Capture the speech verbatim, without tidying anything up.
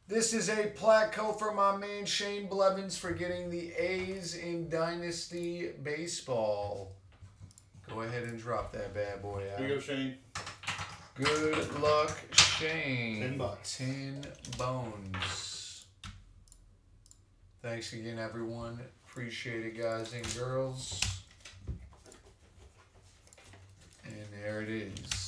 This is a Platko for my man Shane Blevins for getting the A's in Dynasty Baseball. Go ahead and drop that bad boy out. Here you go, Shane. Good luck, Shane. Ten bucks. Ten bones. Thanks again, everyone. Appreciate it, guys and girls. And there it is.